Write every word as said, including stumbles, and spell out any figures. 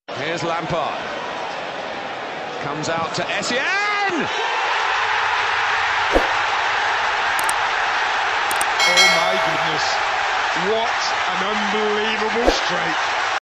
Here's Lampard. Comes out to Essien! Oh my goodness, what an unbelievable strike.